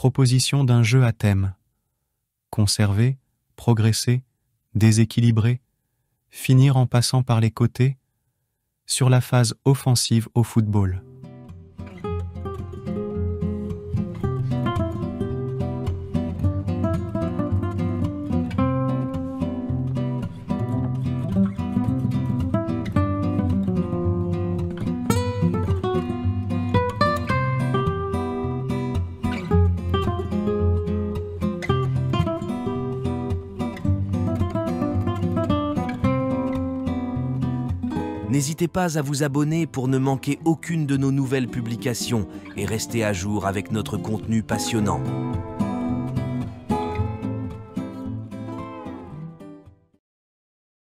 proposition d'un jeu à thème. Conserver, progresser, déséquilibrer, finir en passant par les côtés, sur la phase offensive au football. N'hésitez pas à vous abonner pour ne manquer aucune de nos nouvelles publications et rester à jour avec notre contenu passionnant.